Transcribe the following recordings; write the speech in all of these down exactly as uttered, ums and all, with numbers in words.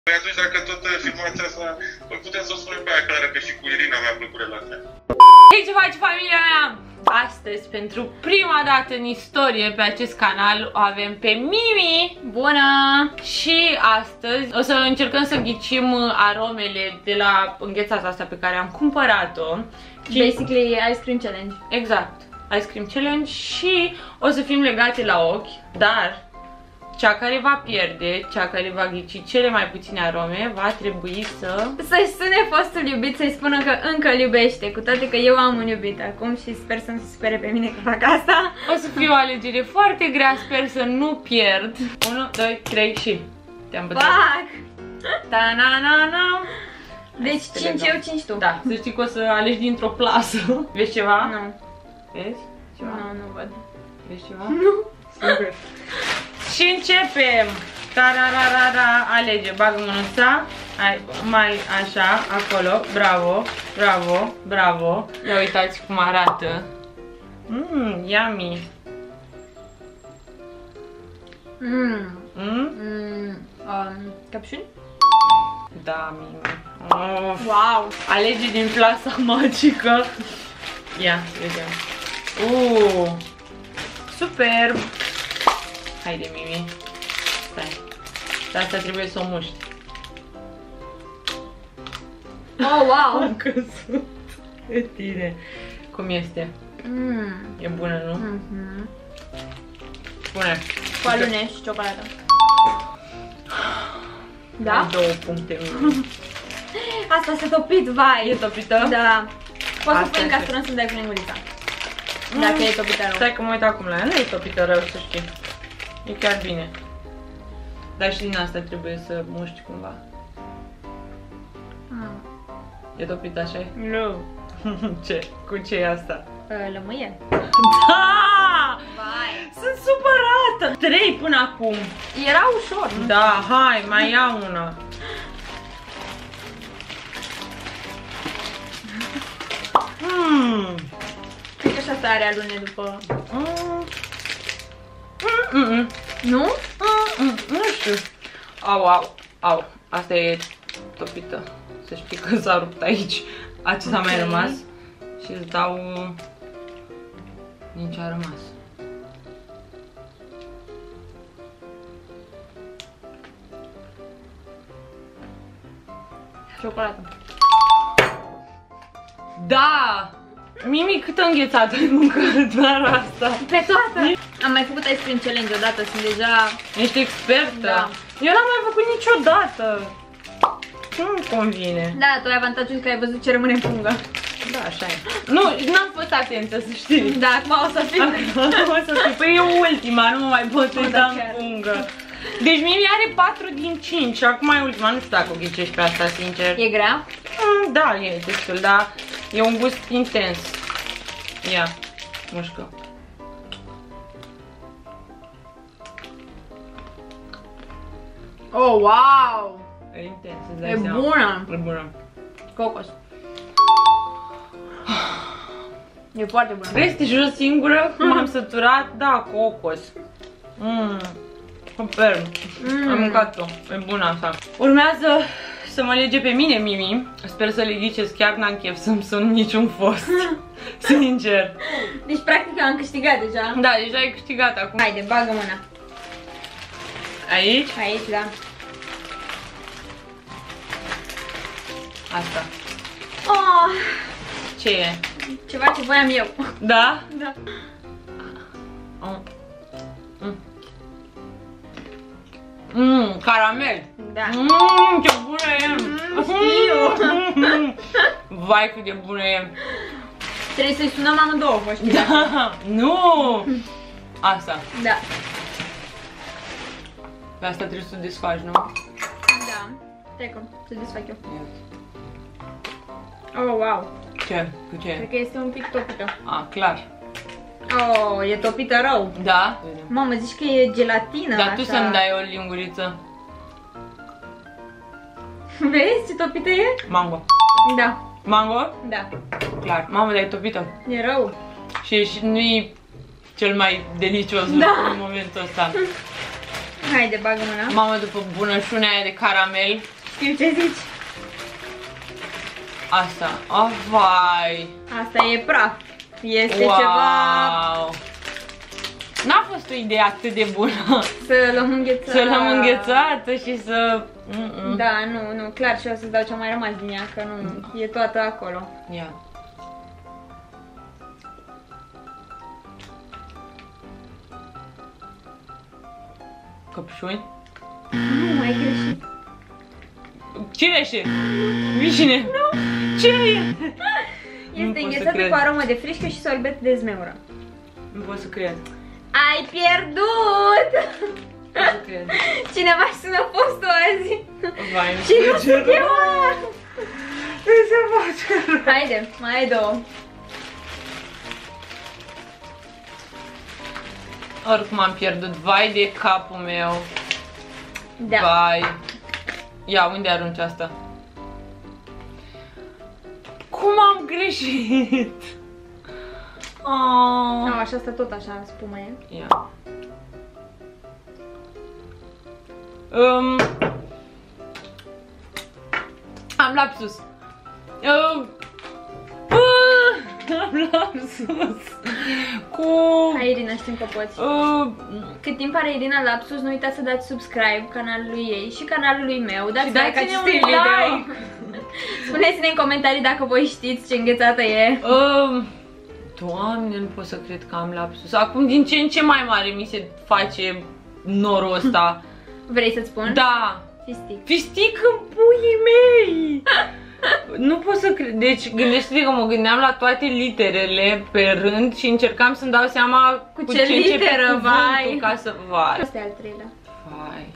Păi atunci, dacă tot filmația asta, păi putem să o spunem pe aia clară, că și cu Irina avea plăcurile astea. Hei, ce faci, familia mea? Astăzi, pentru prima dată în istorie pe acest canal, o avem pe Mimi. Bună! Și astăzi o să încercăm să ghicim aromele de la înghețata asta pe care am cumpărat-o. Basically, Ice Cream Challenge. Exact, Ice Cream Challenge. Și o să fim legate la ochi, dar cea care va pierde, cea care va ghici cele mai puține arome, va trebui să... Să-și sune fostul iubit, să-i spună că încă îl iubește, cu toate că eu am un iubit acum și sper să nu se supere pe mine că fac asta. O să fie o alegere foarte grea, sper să nu pierd. unu, doi, trei și... Te-am bătut. Fac! Ta-na-na-na! Deci cinci eu, cinci tu. Da, să știi că o să alegi dintr-o plasă. Vezi ceva? Nu. Vezi? Ceva? Nu, nu văd. Vezi ceva? Nu. Sigur. Și începem! Tararara, alege, bagă mânuța. Hai, mai așa, acolo, bravo, bravo, bravo. Ia uitați cum arată. Mmm, yummy. Mmm. Mm? Mmm. Um, Căpșuni? Da, Mimi. Oh. Wow! Alege din plasa magică. Ia, vedem. Uh, superb. Haide, Mimi. Stai. Dar asta trebuie să o muști. Oh, wow! Am căzut pe tine. Cum este? Mmm. E bună, nu? Mhm. Spune. Cu alune și ciocolată. Da? Ai două puncte, Mimi. Asta s-a topit, vai! E topită? Da. Poți să Asta pui în este. castron să-mi dai cu lingurița. Mm. Dacă e topită rău. Stai că mă uit acum la ea. Nu e topită rău, să știi. E chiar bine. Dar și din asta trebuie să muști cumva. Ah. E topit așa? Nu. Ce? Cu ce e asta? Lămâie. Da! Vai. Sunt supărată! Trei până acum. Era ușor, nu? Da, hai, mai ia una. Mm. Cred că și asta are alune după... Mm. Mm -mm. Nu? Mm -mm. Nu știu. Au, au, au. Asta e topită. Să știi că s-a rupt aici. Acesta Ok. mai rămas. Și îți dau... Nici a rămas. Ciocolată. Da! Mimi, cât înghețată ai mâncat doar asta? Pe toată! Am mai făcut Ice Cream Challenge odată, sunt deja... Ești expertă? Da. Eu n-am mai făcut niciodată. Nu-mi convine. Da, tu ai avantajul că ai văzut ce rămâne în pungă. Da, așa e. Nu, n-am fost atentă, să știi. Da, acum o să fiu... O să fii. Păi e ultima, nu mă mai pot Oh, uita da, în chiar. pungă. Deci Mimi are patru din cinci, acum e ultima, nu știu dacă o ghicești pe asta, sincer. E grea? Mm, da, e destul, dar e un gust intens. Ia, mușcă. Oh, wow! E intens, îți dai E seama. bună! E bună. Cocos. E foarte bună. Vrei să te jur singură? M-am săturat? Da, cocos. Mmm, superb. Mm. Am mâncat-o. E bună asta. Urmează să mă lege pe mine, Mimi. Sper să le ghiceți, chiar n-am chef să-mi sun niciun fost. Sincer. Deci, practic, am câștigat deja. Da, deja ai câștigat acum. Haide, bagă mâna. Aici? Aici, da. Asta. Oh, Ce e? ceva ce voiam eu. Da? Da. Mm. Mm. Mm, caramel. Da. Mmm, ce bună e! Mm, știu. Mm. Vai cât de bună e! Trebuie să-i sunăm amândouă, vă știu. Da! Nu! Asta. Da. Pe asta trebuie să o desfaci, nu? Da. Stai că să desfac eu. Oh, wow. Ce? Cu ce? Cred că este un pic topită. A, clar. Oh, e topită rău. Da? Mamă, zici că e gelatină, Dar așa. tu să-mi dai o linguriță. Vezi ce topită e? Mango. Da. Mango? Da. Clar. Mamă, dar e topită. E rău. Și, și nu-i cel mai delicios Da. lucru în momentul ăsta. Haide, bagă mâna. Mamă, după bunășunea aia de caramel. Știu ce zici. Asta, oh, vai. Asta e praf. Este wow. ceva... N-a fost o idee atât de bună. Să luăm înghețată. Să luăm înghețată și să... Mm -mm. Da, nu, nu, clar și o să-ți dau ce-a mai rămas din ea, că nu, e toată acolo. Ia. Căpșuni? Nu, mai greșit. Cireșe! Vișine! Nu! Ce e? Este înghețată cu aromă de frișcă și sorbet de zmeură. Nu pot să cred. Ai pierdut! Nu pot să cred. Cineva sună postul azi. Vai, și nu se chema. Nu se face. Haide, mai ai două. Oricum am pierdut. Vai de capul meu. Da. Vai. Ia, unde arunci asta? Cum am greșit? Oh. Nu, așa asta tot așa spumă e. Ia. Um, am lapsus. Uh, uh, am lapsus. Cu... Hai, Irina, știm că poți. Uh, Cât timp are Irina lapsus, nu uitați să dați subscribe canalului ei și canalului meu. Dați și like dați-ne un acestui video. like. Spuneți-ne în comentarii dacă voi știți ce înghețată e. Uh, Doamne, nu pot să cred că am lapsus. Acum din ce în ce mai mare mi se face norul ăsta. Vrei să-ți spun? Da. Fistic. Fistic în puii mei. Nu pot să cred. Deci gândește-te că mă gândeam la toate literele pe rând și încercam să-mi dau seama cu, cu ce, ce literă, vai. Ca să... Vai. Asta e al treilea. Vai.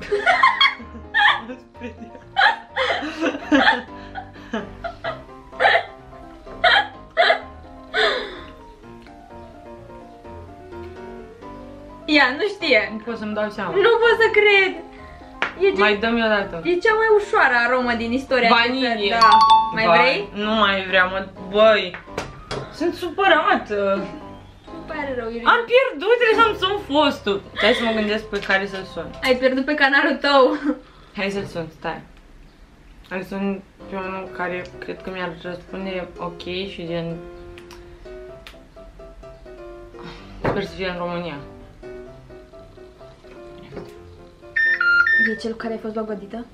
Ia, nu știe. Nu pot să-mi dau seama. Nu pot să cred. E mai dă-mi o dată. E cea mai ușoară aromă din istoria. Vanilie. Da. Mai Vai. vrei? Nu mai vreau, mă. Băi. Sunt supărată. Nu pare rău, Irina. Am pierdut, trebuie să-mi sun fostul. Hai să mă gândesc pe care să-l sun. Ai pierdut pe canalul tău. Hai să-l sun, stai. Îl sun pe unul care cred că mi-ar răspunde ok și gen... Sper să fie în România. E cel cu care ai fost bagodită?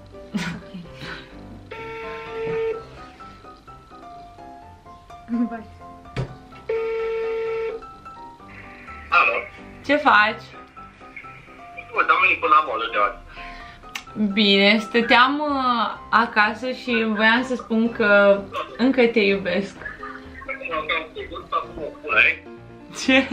Vai. Alo. Ce faci? Bă, dar mă până la molă de azi. Bine, stăteam uh, acasă și voiam să spun că încă te iubesc. Ce?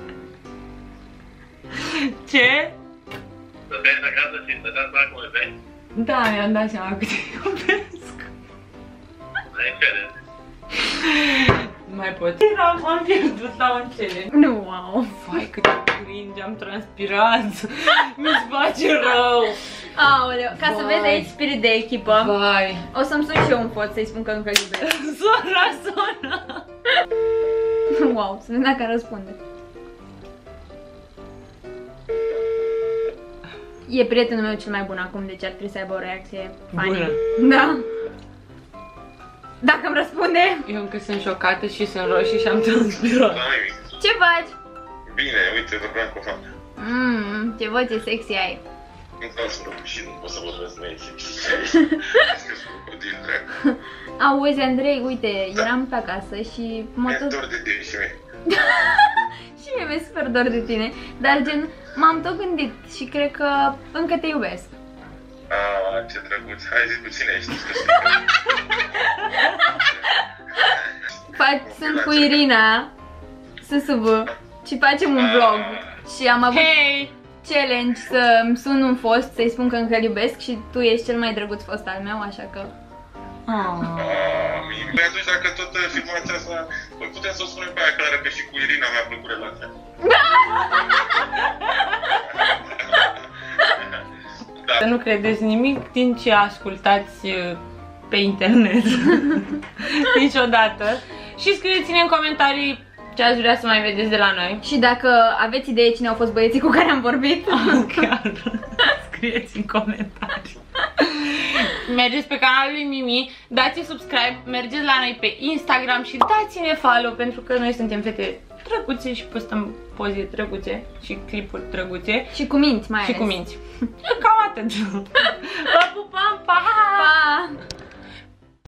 Ce? Stăteai acasă și stăteați la cum vezi? Da, mi-am dat seama că te iubesc. Nu încredere. Nu mai pot. Am, am pierdut la un challenge. Nu, wow. Vai, cât de cringe, am transpirat. Mi-ți face rău. Aoleu, ca să Vai. vezi aici spirit de echipă. Vai. O să-mi sun și eu un pot să-i spun că încă iubesc. Sora, sora. Wow, să vedem dacă răspunde. E prietenul meu cel mai bun acum, deci ar trebui să aibă o reacție funny. Bună. Da. Dacă îmi răspunde. Eu încă sunt șocată și sunt roșii și am transpirat. Da, nimic. Ce faci? Bine, uite, vorbeam cu fata. Mmm, ce voce sexy ai. Nu vreau să rog și nu pot să vorbesc mai sexy. Că sunt crocodil, dracu. Auzi, Andrei, uite, da. eram pe acasă și mă Mi-e tot... dor de tine și mie. Și mie mi-e super dor de tine, dar gen, m-am tot gândit și cred că încă te iubesc. Ah, ce drăguț. Hai zi cu cine ești, că Fac, sunt cu Irina, S S V, și facem un vlog și am avut Hei! challenge să-mi sun un fost, să-i spun că încă îl iubesc și tu ești cel mai drăguț fost al meu, așa că... Oh. Păi atunci dacă tot filmația asta, păi putem să o spunem pe aia clară că și cu Irina mi-a plăcut relația. Da. Să nu credeți nimic din ce ascultați pe internet. Niciodată. Și scrieți-ne în comentarii ce ați vrea să mai vedeți de la noi. Și dacă aveți idee cine au fost băieții cu care am vorbit, chiar scrieți în comentarii. Mergeți pe canalul lui Mimi, dați subscribe, mergeți la noi pe Instagram și dați-ne follow, pentru că noi suntem fete drăguțe și postăm poze drăguțe și clipuri drăguțe. Și cu minți mai ales. Și cu minți. Cam atât. Vă pupăm, pa! Pa!